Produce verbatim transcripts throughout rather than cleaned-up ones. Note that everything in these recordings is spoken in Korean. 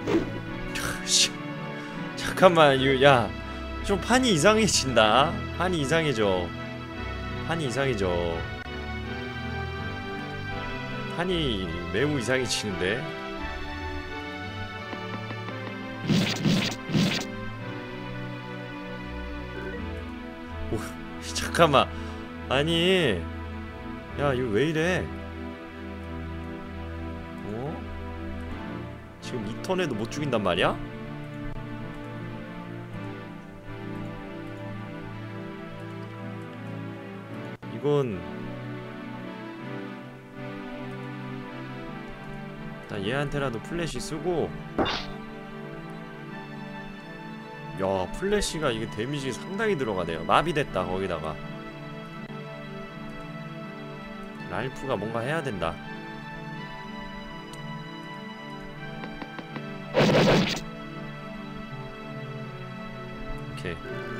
잠깐만 이거 야 좀 판이 이상해진다. 판이 이상해져. 판이 이상해져. 판이 매우 이상해지는데. 오, 잠깐만. 아니 야 이거 왜 이래? 어? 지금 이 턴에도 못 죽인단 말이야? 이건 일단 얘한테라도 플래시 쓰고. 야 플래시가 이게 데미지 상당히 들어가네요. 마비됐다 거기다가. 랄프가 뭔가 해야 된다. 오케이.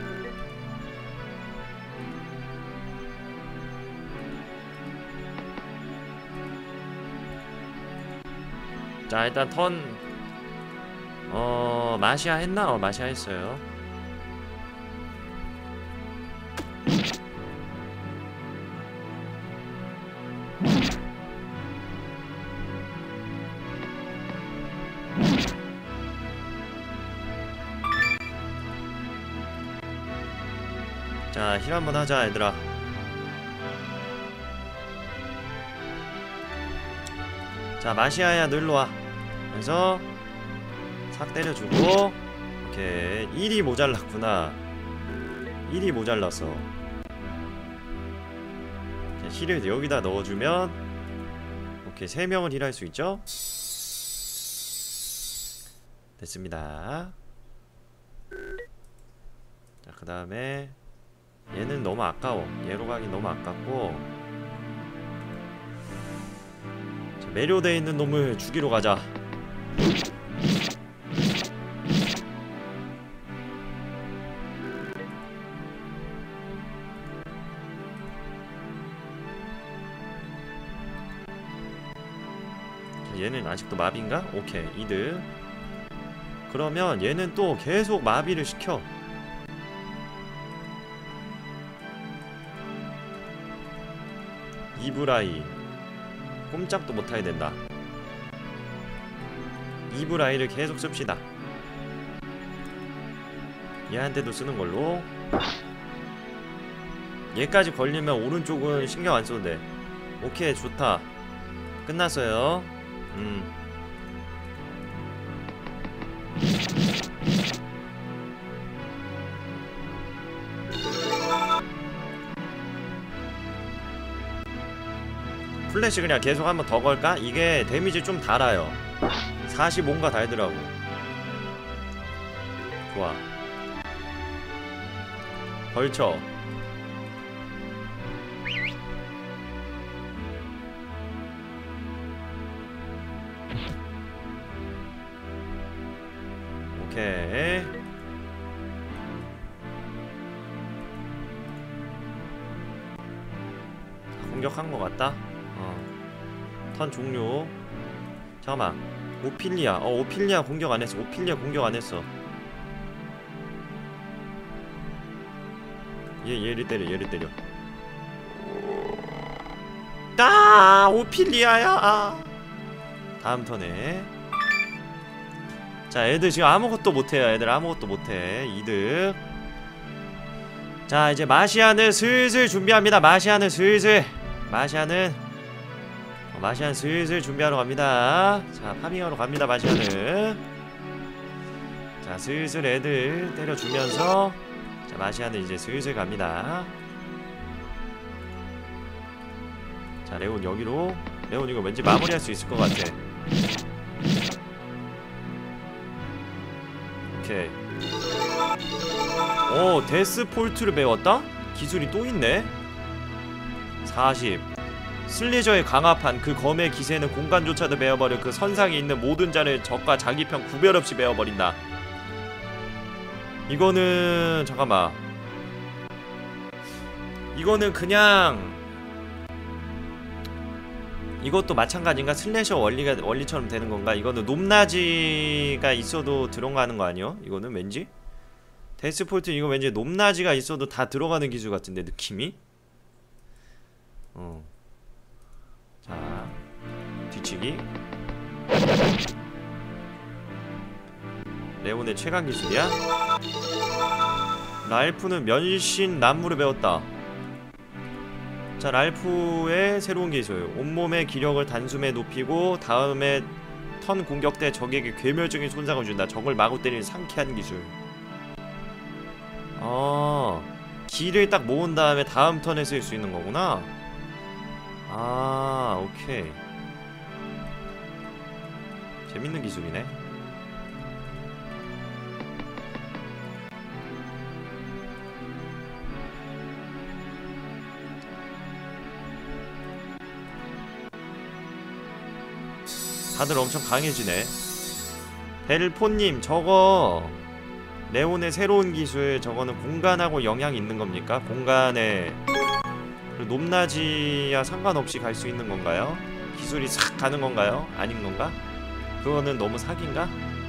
자 일단 턴 어... 마시아 했나? 어 마시아 했어요. 자 힐 한번 하자 얘들아. 자 마시아야 너 일로와. 그래서 싹 때려주고. 오케이. 일이 모자랐구나. 일이 모자랐어. 자, 힐을 여기다 넣어주면 오케이 세 명을 힐할 수 있죠? 됐습니다. 자 그 다음에 얘는 너무 아까워. 얘로 가기 너무 아깝고. 매료되어 있는 놈을 죽이러 가자. 얘는 아직도 마비인가? 오케이 이득. 그러면 얘는 또 계속 마비를 시켜. 이브라이 꼼짝도 못하게 된다. 이브라이를 계속 씁시다. 얘한테도 쓰는 걸로. 얘까지 걸리면 오른쪽은 신경 안 써도 돼. 오케이 좋다. 끝났어요. 음. 플래시 그냥 계속 한번 더 걸까? 이게 데미지 좀 달아요. 사십오인가 달더라고. 좋아. 걸쳐. 오케이. 공격한 것 같다. 어. 턴 종료. 잠깐만. 오피리아. 어 오피리아 공격 안 했어. 오피리아 공격 안 했어. 얘 얘를 때려. 얘를 때려. 아 오피리아야. 다음 턴에. 자 애들 지금 아무것도 못해요. 애들 아무것도 못해. 이득. 자 이제 마시안을 슬슬 준비합니다. 마시안을 슬슬. 마시안은 어, 마시안 슬슬 준비하러 갑니다. 자 파밍하러 갑니다. 마시안을. 자 슬슬 애들 때려주면서 자 마시안은 이제 슬슬 갑니다. 자 레온 여기로. 레온 이거 왠지 마무리할 수 있을 것 같아. 오케이. 오 데스폴트를 배웠다? 기술이 또 있네? 사십. 슬리저의 강화판 그 검의 기세는 공간조차도 베어버려 그 선상에 있는 모든 자를 적과 자기 편 구별없이 베어버린다. 이거는 잠깐만. 이거는 그냥 이것도 마찬가지인가? 슬래셔 원리가 원리처럼 되는 건가? 이거는 높낮이가 있어도 들어가는 거 아니요? 이거는 왠지? 데스폴트 이거 왠지 높낮이가 있어도 다 들어가는 기술 같은데 느낌이? 어. 자, 뒤치기. 레온의 최강 기술이야? 랄프는 면신 난무를 배웠다. 자, 랄프의 새로운 기술. 온몸의 기력을 단숨에 높이고 다음에 턴 공격 때 적에게 괴멸적인 손상을 준다. 적을 마구 때리는 상쾌한 기술. 아, 기를 딱 모은 다음에 다음 턴에 쓸 수 있는 거구나. 아, 오케이. 재밌는 기술이네. 다들 엄청 강해지네. 벨포님, 저거 레온의 새로운 기술, 저거는 공간하고 영향이 있는 겁니까? 공간에 높낮이야 상관없이 갈 수 있는 건가요? 기술이 싹 가는 건가요? 아닌 건가? 그거는 너무 사기인가?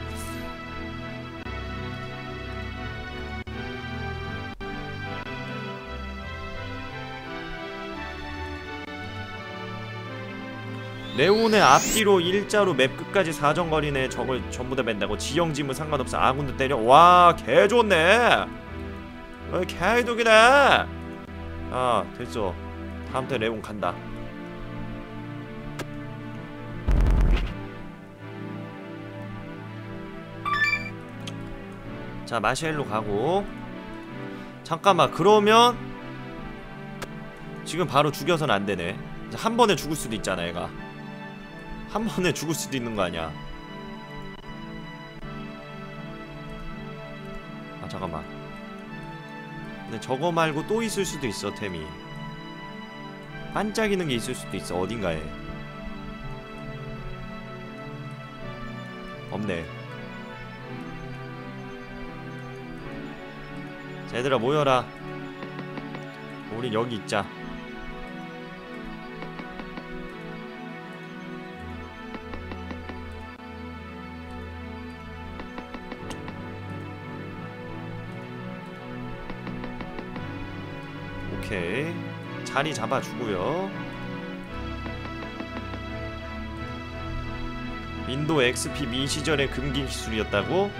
레온의 앞뒤로 일자로 맵 끝까지 사정거리네. 적을 전부 다 뺀다고. 지형지문 상관없어. 아군도 때려. 와, 개좋네. 어, 개이득이네. 아, 됐어. 다음 때 레온 간다. 자, 마시엘로 가고. 잠깐만, 그러면 지금 바로 죽여서는 안되네. 한 번에 죽을 수도 있잖아, 얘가. 한 번에 죽을 수도 있는 거 아니야. 아, 잠깐만. 근데 저거 말고 또 있을 수도 있어, 템이. 반짝이는 게 있을 수도 있어, 어딘가에. 없네. 자, 얘들아 모여라. 우리 여기 있자. 오케이, 자리 잡아주고요. 윈도우 엑스피 미 시절의 금기 기술이었다고?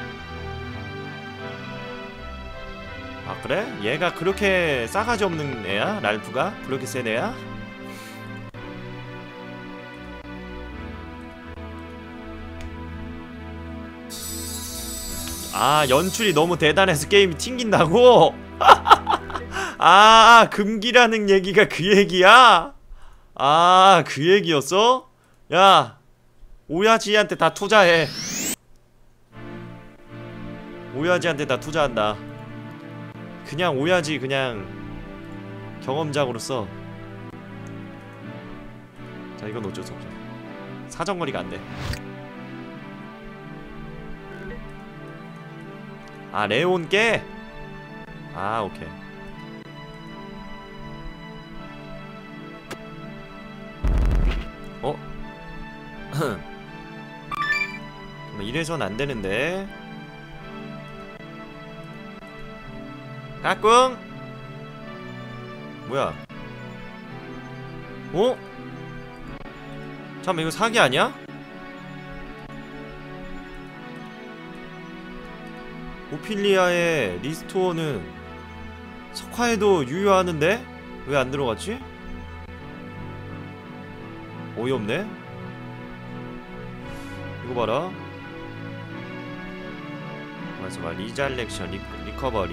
아, 그래? 얘가 그렇게 싸가지 없는 애야? 랄프가? 그렇게 센 애야? 아, 연출이 너무 대단해서 게임이 튕긴다고? 아, 금기라는 얘기가 그 얘기야? 아, 그 얘기였어? 야, 오야지한테 다 투자해. 오야지한테 다 투자한다. 그냥 오야지 그냥 경험작으로 써. 자, 이건 어쩔 수 없어. 사정거리가 안 돼. 아, 레온 깨? 아, 오케이. 어? 이래선 안 되는데. 까꿍? 뭐야? 어? 잠깐만, 이거 사기 아니야? 오피리아의 리스토어는 석화에도 유효하는데? 왜 안 들어갔지? 어이없네? 이거 봐라. 맞아, 봐. 리잘렉션, 리, 리커버리.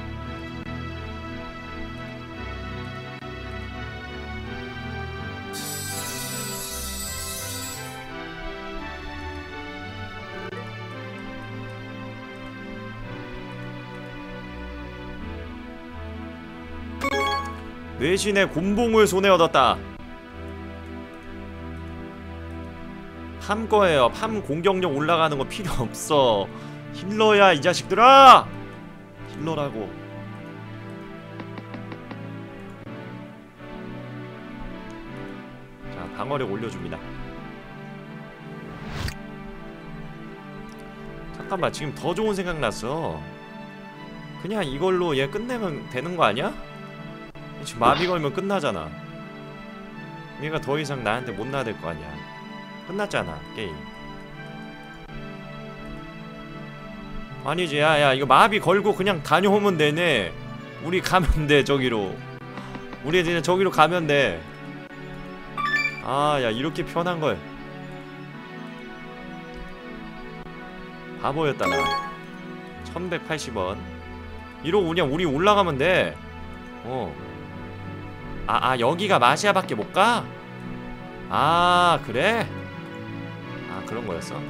뇌신의 곤봉을 손에 얻었다. 팜 거예요. 팜 공격력 올라가는 거 필요 없어. 힐러야, 이 자식들아! 힐러라고. 자, 방어력 올려줍니다. 잠깐만, 지금 더 좋은 생각 났어. 그냥 이걸로 얘 끝내면 되는 거 아니야? 지금 마비 걸면 끝나잖아. 얘가 더 이상 나한테 못 나댈 거 아니야. 끝났잖아 게임. 아니지, 야야 이거 마비 걸고 그냥 다녀오면 되네. 우리 가면 돼 저기로. 우리 이제 저기로 가면 돼. 아 야 이렇게 편한걸. 바보였다 나. 천백팔십 원 이러고 그냥 우리 올라가면 돼. 어. 아, 아 여기가 마시아밖에 못 가? 아 그래? 아 그런 거였어?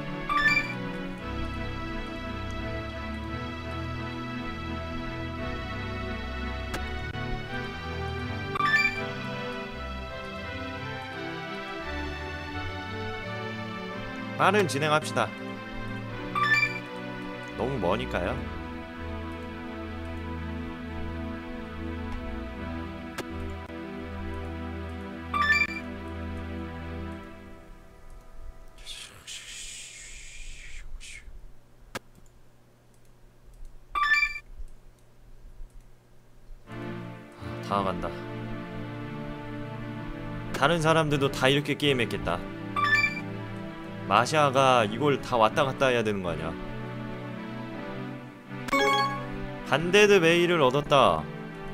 빠른 진행합시다. 너무 머니까요. 다 간다. 다른 사람들도 다 이렇게 게임했겠다. 마샤가 이걸 다 왔다 갔다 해야 되는 거 아니야? 반데드 메일을 얻었다.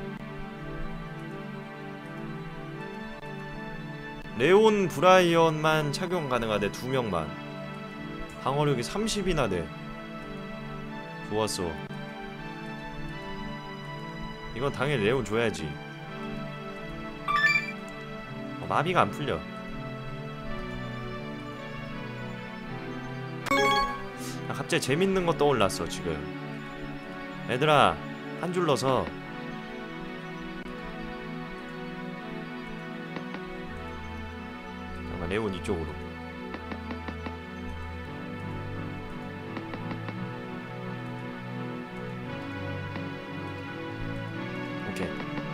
레온 브라이언만 착용 가능하대. 두 명만. 방어력이 삼십이나 돼. 좋았어. 이건 당연히 레온 줘야지. 어, 마비가 안 풀려. 아, 갑자기 재밌는 거 떠올랐어 지금. 얘들아 한 줄 넣어서 잠깐만 레온 이쪽으로. 오케이.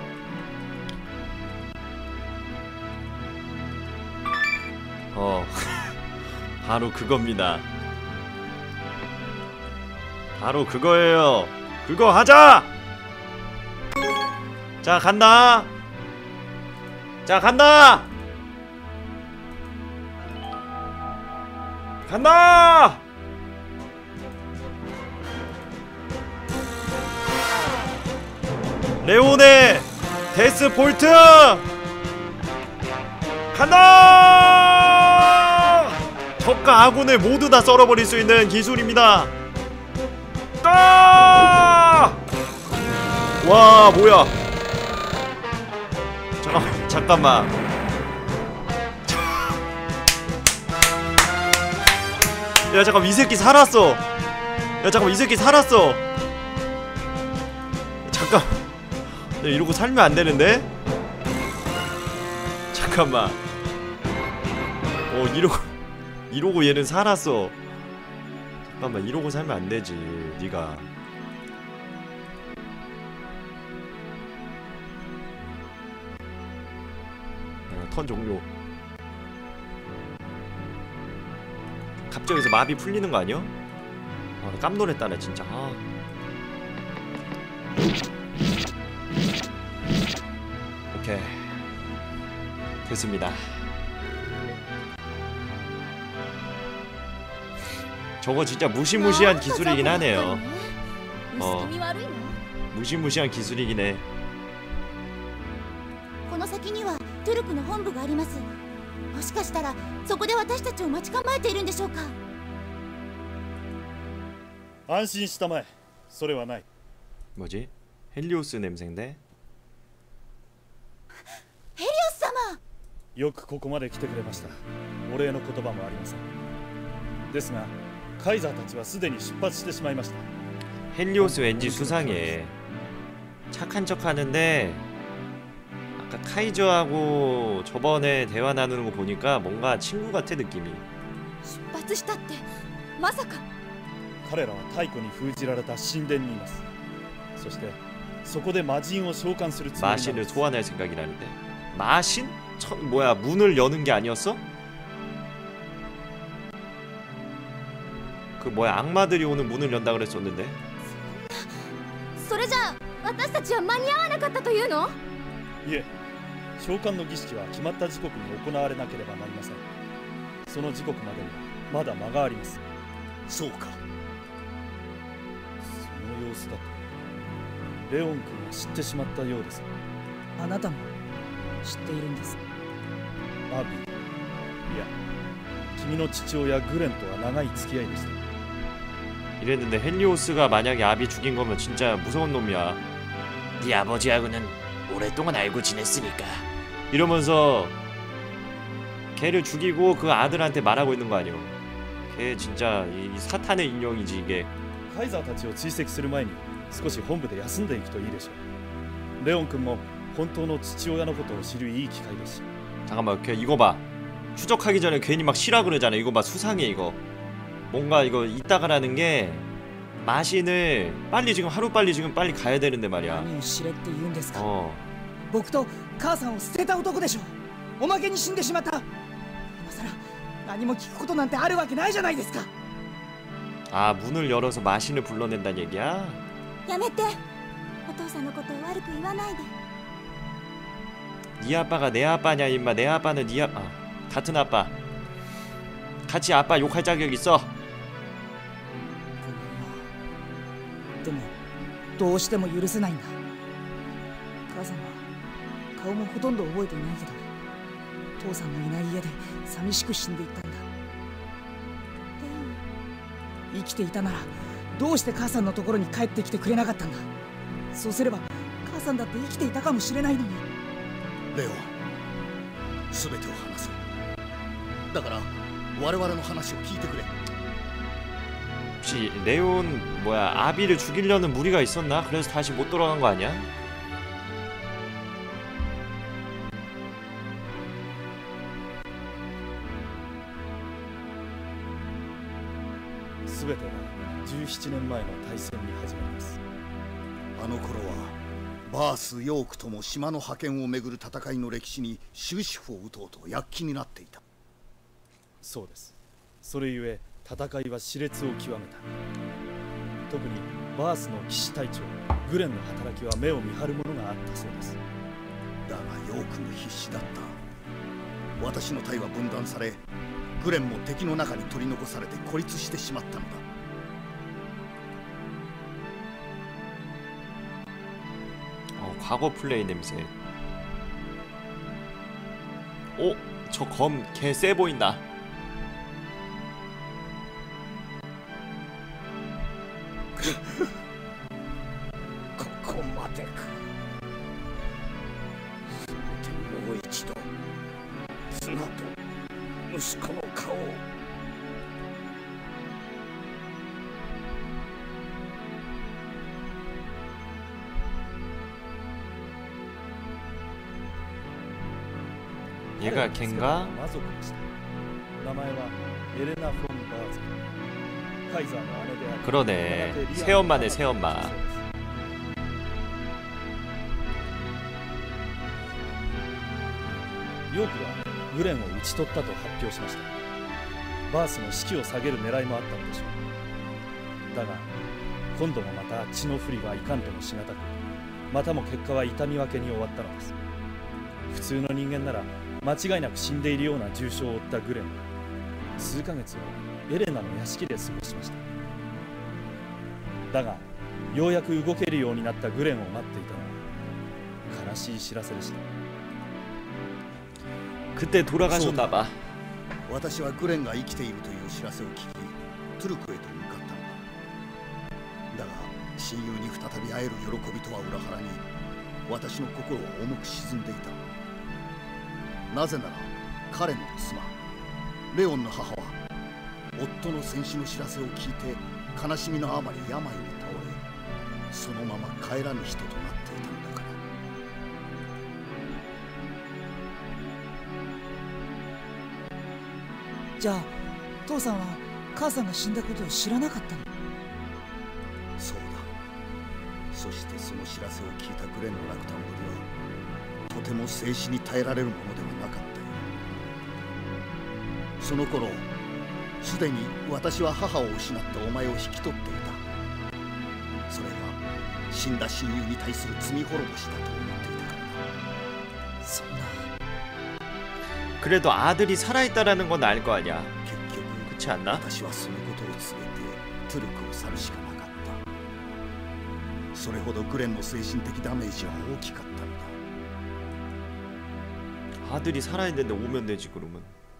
어 바로 그겁니다. 바로 그거예요. 그거 하자! 자 간다. 자 간다. 간다. 레온의 데스 볼트 간다. 적과 아군을 모두 다 썰어버릴 수 있는 기술입니다. 아! 와 뭐야? 잠깐 잠깐만. 야 잠깐 이 새끼 살았어. 야 잠깐 이 새끼 살았어. 잠깐. 야 이러고 살면 안 되는데? 잠깐만. 어 이러고 이러고 얘는 살았어. 잠깐만 이러고 살면 안 되지. 네가. 턴 종료. 갑자기 여기서 마비 풀리는 거 아니야? 아, 나 깜놀했다 나 진짜. 아. 오케이 됐습니다. 저거 진짜 무시무시한 기술이긴 하네요. 어 무시무시한 기술이긴 해. この先にはトゥルクの本部があります。もしかしたらそこで私たちを待ち構えているんでしょうか。 安心したまえ。それはない。 뭐지? 헬리오스 냄새인데? ヘリオス様。 よくここまで来てくれました。お礼の言葉もありません。ですがカイザーたちはすでに出発してしまいました。 헬리오스 왠지 수상해. 착한 척 하는데 아까 카이저하고 저번에 대화 나누는 거 보니까 뭔가 친구 같아 느낌이. 出発したってまさか。 彼らは太古に封じられた神殿にいます。そしてそこで魔人を召喚するつもりなんです。 마신을 소환할 생각이라는데. 마신? 첫, 뭐야 문을 여는 게 아니었어? 그 뭐야 악마들이 오는 문을 연다 그랬었는데. それじゃあ私たちは間に合わなかったというの？ いえ、召喚の儀式は決まった時刻に行われなければなりません。その時刻までにまだ間があります。 そうか。 その様子だとレオン君は知ってしまったようです。 あなたも知っているんです。 アビー、いや君の父親グレンとは長い付き合いでした。 이랬는데 헬리오스가 만약에 아비 죽인 거면 진짜 무서운 놈이야. 네 아버지하고는 오랫동안 알고 지냈으니까. 이러면서 걔를 죽이고 그 아들한테 말하고 있는 거 아니오. 걔 진짜 이 사탄의 인형이지 이게. カイザーたちを追跡する前に少し本部で休んでいくといいでしょう。レオン君も本当の父親のことを知るいい機会ですし。 잠깐만 걔 이거 봐. 추적하기 전에 괜히 막 쉬라 그러잖아. 이거 봐 수상해 이거. 뭔가 이거 이따가라는 게 마신을 빨리 지금 하루빨리 지금 빨리 가야 되는데 말이야. 何を知れって言うんですか。 어. 僕と母さんを捨てた男でしょ。おまけに死んでしまった。今さら何も聞くことなんてあるわけないじゃないですか。 아 문을 열어서 마신을 불러낸다는 얘기야? やめて。お父さんのことを悪く言わないで。 네 아빠가 내 아빠냐 임마. 내 아빠는 네 아빠. 아, 같은 아빠. 같이 아빠 욕할 자격 있어. でもどうしても許せないんだ。母さんは顔もほとんど覚えていないけど、父さんのいない家で寂しく死んでいったんだ。生きていたならどうして母さんのところに帰ってきてくれなかったんだ。そうすれば母さんだって生きていたかもしれないのに。 レオン、全てを話そう。だから我々の話を聞いてくれ。 혹시 레온 뭐야 아비를 죽이려는 무리가 있었나? 그래서 다시 못 돌아간 거 아니야? すべてはじゅうななねんまえの大戦に始まります。 あの頃はバース・ヨークとも島の覇権をめぐる戦いの歴史に終止符を打とうと躍起になっていた。 そうです。それゆえ戦いは熾烈を極めた。特にバースの騎士隊長グレンの働きは目を見張るものがあったそうです。 だがヨークも必死だった。私の隊は分断され、グレンも敵の中に取り残されて孤立してしまったのだ。 어, 과거 플레이 냄새. 오, 저 검 개 세 보인다. ここまでか。せめてもう一度妻と息子の顔を。 얘가 걘가? 魔族でした。名前はエレナ・フォン・バーズ。カイザーの姉である。 그러네. 새엄마네 새엄마. ヨークはグレンを討ち取ったと発表しました。バースの士気を下げる狙いもあったのでしょう。だが今度もまた血の不利はいかんともしがたく、またも結果は痛み分けに終わったのです。普通の人間なら間違いなく死んでいるような重傷を負ったグレンは数ヶ月をエレナの屋敷で過ごしました。だがようやく動けるようになったグレンを待っていたのは悲しい知らせでした。 그때 돌아가셨나봐. 私はグレンが生きているという知らせを聞き、トゥルクへと向かったのだ。だが親友に再び会える喜びとは裏腹に、私の心は重く沈んでいた。なぜなら彼の妻レオンの母は夫の戦死の知らせを聞いて悲しみのあまり病に倒れ、そのまま帰らぬ人となっていたのだから。 じゃあ父さんは母さんが死んだことを知らなかったの？ そうだ。そしてその知らせを聞いたグレンの落胆ぶりはとても静止に耐えられるものではなかったよ。その頃すでに私は母を失ったお前を引き取っていた。それが死んだ親友に対する罪滅ぼしだと思っていたからだ。 そんな 그래도 아들이 살아있다라는 건 알 거 아니야. 結局 그렇지 않나? 私はそのことを告げてトゥルクを去るしかなかった。それほどグレンの精神的ダメージは大きかったのだ。 아들이 살아있는데 오면 되지 그러면.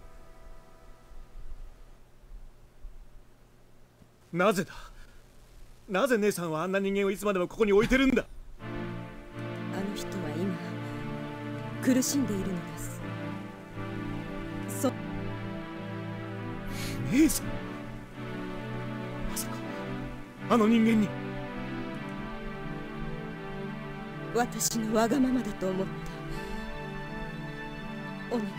なぜだなぜ姉さんはあんな人間をいつまでもここに置いてるんだ。 あの人は今苦しんでいるのです。そ姉さんまさかあの人間に。 私のわがままだと思った。お願い。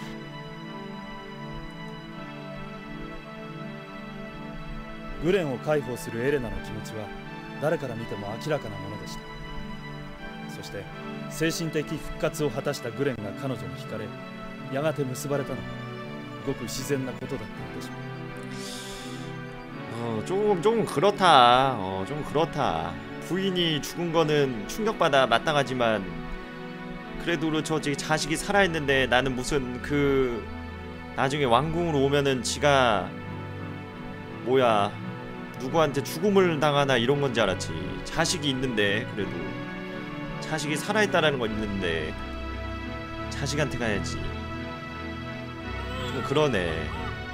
グレンを解放するエレナの気持ちは誰から見ても明らかなものでした。そして精神的復活を果たしたグレンが彼女に惹かれ、やがて結ばれたのもごく自然なことだったのでしょう。 어, 조금 조금 그렇다. 어, 좀 그렇다. 부인이 죽은 거는 충격받아 마땅하지만 그래도 그렇죠. 자식이 살아있는데 나는 무슨 그 나중에 왕궁으로 오면은 지가 뭐야 누구한테 죽음을 당하나 이런 건지 알았지. 자식이 있는데 그래도 자식이 살아있다라는 건 있는데 자식한테 가야지. 좀 그러네.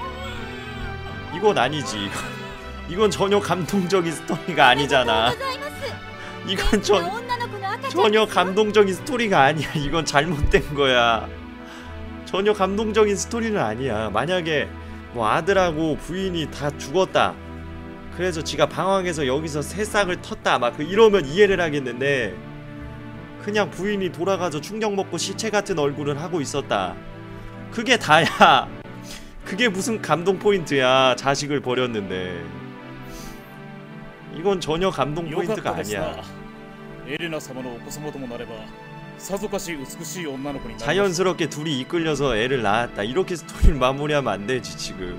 이건 아니지. 이건 전혀 감동적인 스토리가 아니잖아. 이건 전, 전혀 감동적인 스토리가 아니야. 이건 잘못된 거야. 전혀 감동적인 스토리는 아니야. 만약에 뭐 아들하고 부인이 다 죽었다. 그래서 지가 방황해서 여기서 새싹을 텄다. 막 그 이러면 이해를 하겠는데 그냥 부인이 돌아가서 충격 먹고 시체 같은 얼굴을 하고 있었다. 그게 다야. 그게 무슨 감동 포인트야. 자식을 버렸는데. 이건 전혀 감동 포인트가 아니야. 자연스럽게 둘이 이끌려서 애를 낳았다. 이렇게 스토리를 마무리하면 안 되지 지금.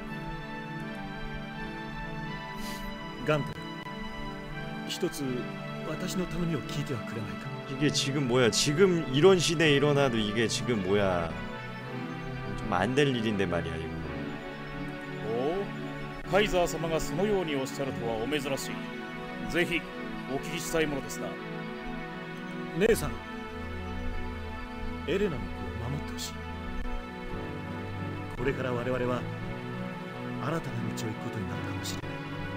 ガンダル一つ私の頼みを聞いてはくれないか。 이게 지금 뭐야. 지금 이런 시대에 일어나도 이게 지금 뭐야. 좀 안 될 일인데 말이야 이거. カイザー様がそのようにおっしゃるとはお珍しい。ぜひお聞きしたいものですな。 姉さん、エレナの子を守ってほしい。これから我々は新たな道を行くことになるかもしれない。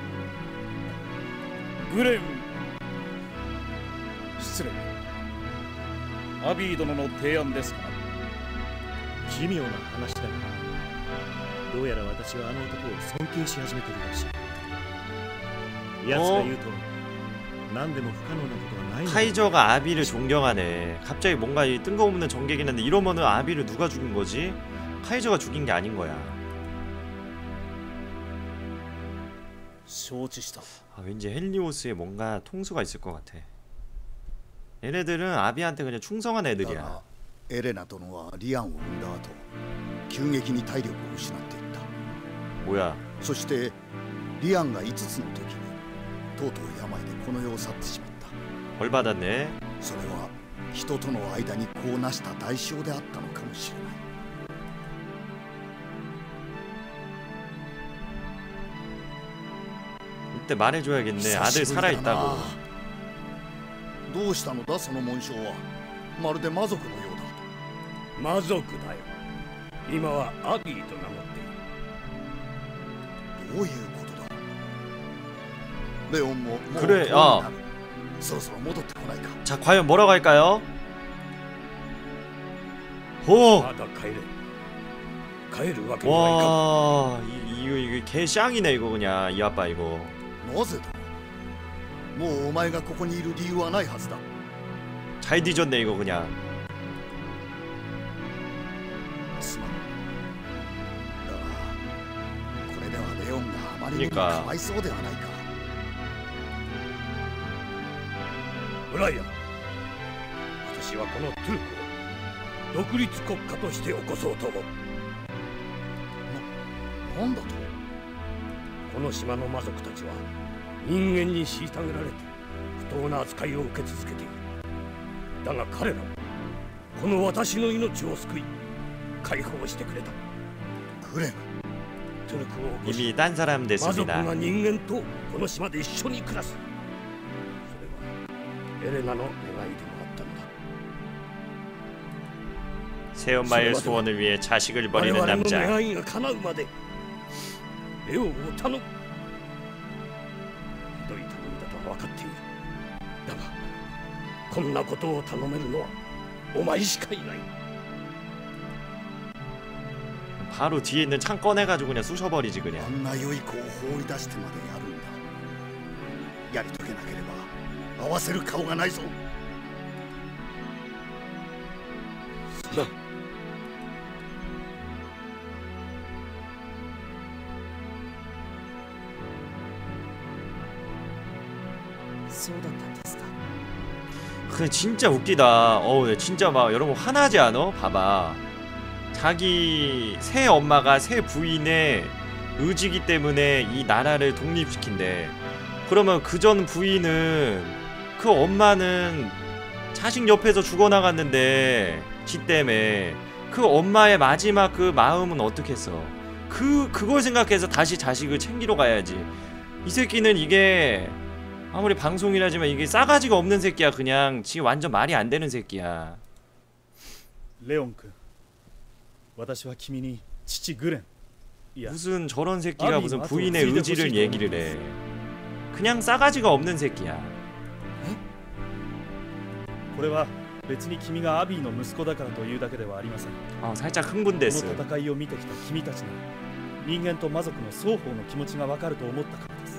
グレン、失礼。アビー殿の提案ですか。 奇妙な話だが、どうやら私はあの男を尊敬し始めているらしい。奴が言うと何でも不可能なことはない。 카이저가 아비를 존경하네. 갑자기 뭔가 이 뜬금없는 전개긴 한데 이러면은 아비를 누가 죽인 거지? 카이저가 죽인 게 아닌 거야. 아, 왠지 헬리오스에 뭔가 통수가 있을 것 같아. 얘네들은 아비한테 그냥 충성한 애들이야. エレナ殿はリアンを産んだ後、急激に体力を失っていった。 뭐야? そしてリアンがいつつの時にとうとう病でこの世を去ってしまった。 벌 받았네. それは人との間に子を成した代償であったのかもしれない。 이때 말해줘야겠네. 아들 살아있다고. どうしたのだその紋章は。まるで魔族のようだ。 魔族だよ。今はアビーと名乗っている。 どういうことだ。レオンももう 그래. 어. そろそろ戻ってこないか。 자, 과연 뭐라고 할까요? 호. まだ帰れ。帰るわけにはいかん。 와, 이, 이거 이거 개 쌍이네 이거 그냥 이 아빠 이거. なぜだ。もうお前がここにいる理由はないはずだ。 잘 뒤졌네 이거 그냥. すまん。だがこれではレオンがあまりにもかわいそうではないか。 ブライアン、私はこのトゥルクを独立国家として起こそうと思う。 な、なんだと？ この島の魔族たちは人間に虐げられて不当な扱いを受け続けている。だが彼らはこの私の命を救い解放してくれた。 グレン、 トゥルクを起こし 이미 딴 사람 魔族 됐습니다. が人間とこの島で一緒に暮らす。それはエレナの願いでもあったのだ。 새엄마의 소원을 위해 자식을 我 버리는 々の 남자. 願いが叶うまでレオンを頼む。ひどい頼みだとは分かっている。だがこんなことを頼めるのはお前しかいない。 바로 뒤에 있는 창 꺼내가지고 그냥 쑤셔버리지 あ 그냥. んな良い子を放り出してまでやるんだ。やり遂げなければ合わせる顔がないぞ。 なそうだったんですか。 그 진짜 웃기다. 어우 진짜 막 여러분 화나지 않아? 봐봐. 자기 새 엄마가 새 부인의 의지기 때문에 이 나라를 독립시킨대. 그러면 그전 부인은 그 엄마는 자식 옆에서 죽어나갔는데 지 때문에 그 엄마의 마지막 그 마음은 어떻겠어? 그 그걸 생각해서 다시 자식을 챙기러 가야지. 이 새끼는 이게 아무리 방송이라지만 이게 싸가지가 없는 새끼야. 그냥 지금 완전 말이 안 되는 새끼야. レオン君、私は君に父グレン、いや 무슨 저런 새끼가 아니, 무슨 나도 부인의 의지를 의지를 보시죠. 얘기를 해. 그냥 싸가지가 없는 새끼야. これは別に君がアビーの息子だからというだけではありません。 어, 살짝 こ 흥분됐어. の戦いを見てきた君たちなら人間と魔族の双方の気持ちがわかると思ったからです。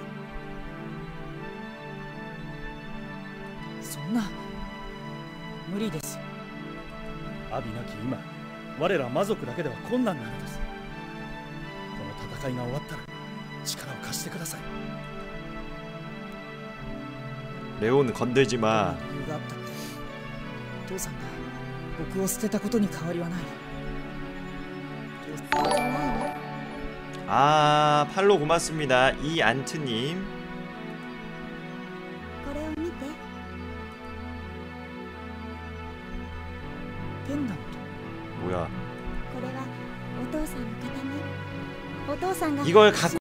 そんな無理です。 アビなき今、我ら魔族だけでは困難なのです。この戦いが終わったら力を貸してください。 레온 건들지 どんな 마. 理由があったって父さんが僕を捨てたことに変わりはない。 아, 팔로 고맙습니다. 이안트님. これを見て。 ペンダント。 뭐야? これはお父さんの形見。お父さんが 이걸 갖고